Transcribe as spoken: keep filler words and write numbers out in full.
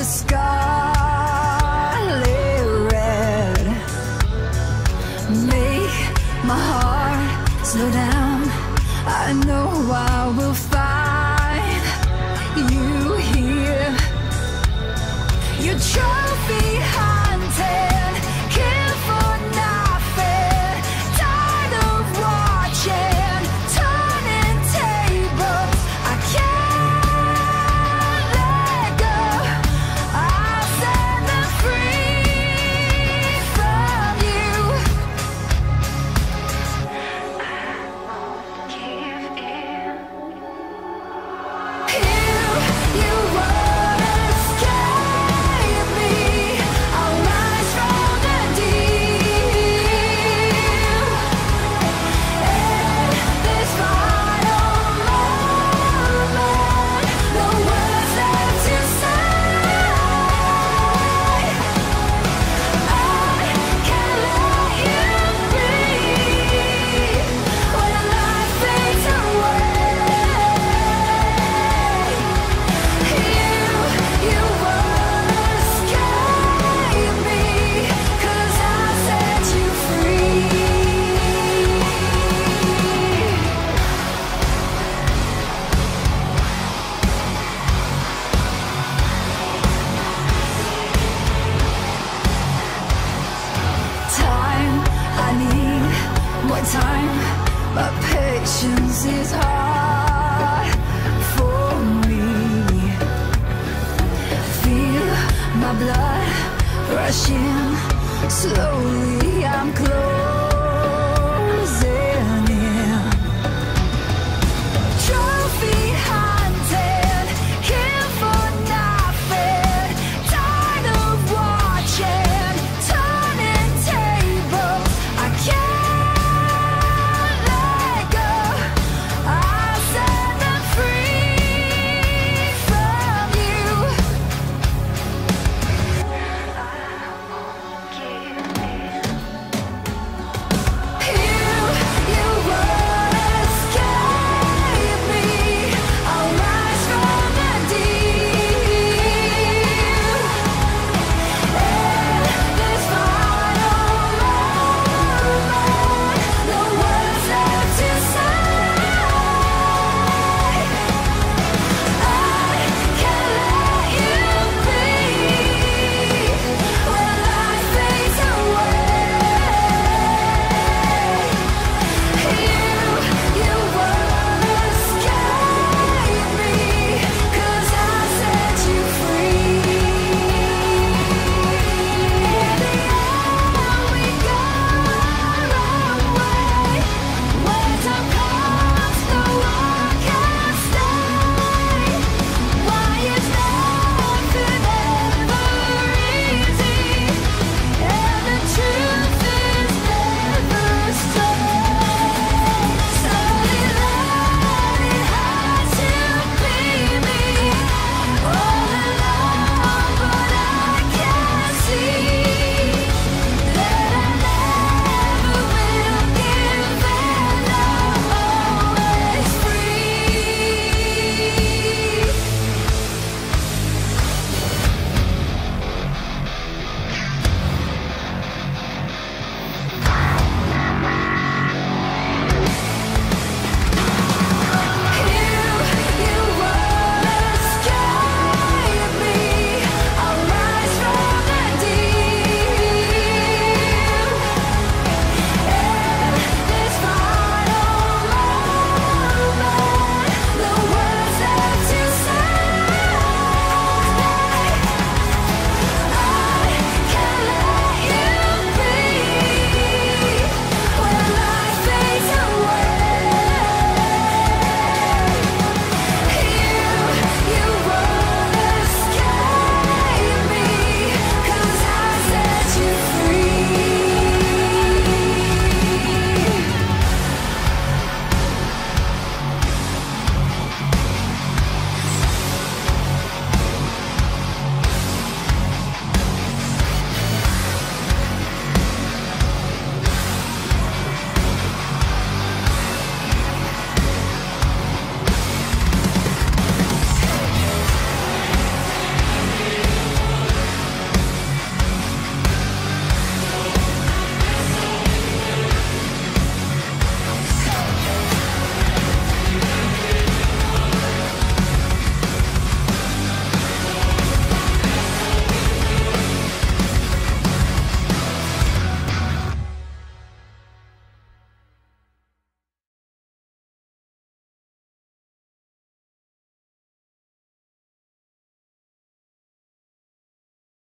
the scarlet red. Make my heart slow down. I know I will find you here. Your trophy hunted, kill for nothing. Tired of watching, turning tables. I can't let go. I'll set them free from you. I won't give in. You, you won't escape me. I'll rise from the deep. In this final moment, no words left to say. I can't let you breathe when life fades away. You, you won't escape me, 'cause I set you free. Time, I need more time. My patience is hard for me. Feel my blood rushing slowly. I'm close.